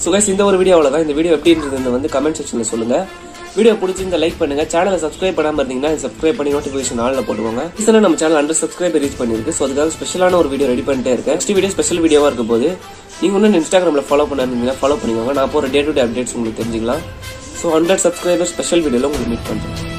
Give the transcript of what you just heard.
So guys இந்த ஒரு video அவ்வளவுதான். இந்த வீடியோ எப்படி இருந்ததுன்னு வந்து கமெண்ட் செக்ஷன்ல சொல்லுங்க. வீடியோ பிடிச்சிருந்தா லைக் பண்ணுங்க. சேனலை சப்ஸ்கிரைப் பண்ணாம இருந்தீங்கன்னா சப்ஸ்கிரைப் பண்ணி நோட்டிபிகேஷன் ஆல்ல போட்டுக்கோங்க. இதனால நம்ம சேனல் 100 சப்ஸ்கிரைபர் ரீச் பண்ணிருக்கு. சோ அதுக்காக ஸ்பெஷலான ஒரு வீடியோ ரெடி பண்ணிட்டே இருக்கேன். நெக்ஸ்ட் வீடியோ ஸ்பெஷல் வீடியோவா இருக்க போது. நீங்க இன்னும் இன்ஸ்டாகிராம்ல ஃபாலோ பண்ணாதீங்கன்னா ஃபாலோ பண்ணிக்கோங்க. நான் போற டே டு டே அப்டேட்ஸ் உங்களுக்கு தெரிஞ்சுக்கலாம். சோ 100 சப்ஸ்கிரைபர் ஸ்பெஷல் வீடியோல உங்களுக்கு மீட் பண்றேன்.